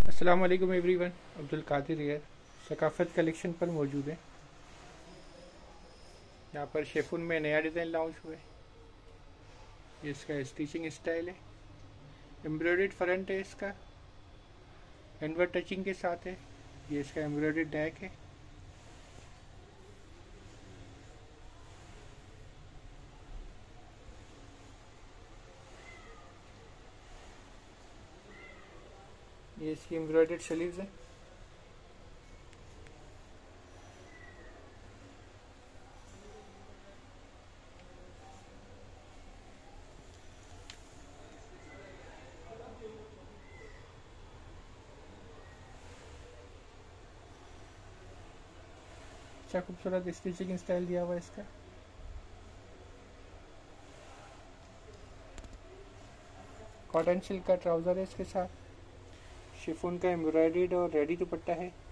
अस्सलाम वालेकुम everyone. Abdul Qadir here, Saqafat collection पर मौजूद है। यहाँ पर शेफून में नया डिज़ाइन लॉन्च हुआ है। ये इसका स्टिचिंग स्टाइल है। एम्ब्रॉयडर्ड फ्रंट है इसका, हैंडवर्क टचिंग के साथ है। ये इसका एम्ब्रॉयडर्ड नेक है। ये इसकी एम्ब्रॉयडर्ड स्लीव्स है। अच्छा खूबसूरत स्टिचिंग स्टाइल दिया हुआ है इसका। कॉटन सिल्क का ट्राउज़र है इसके साथ। शिफॉन का एम्ब्रॉयडर्ड और रेडी दुपट्टा है।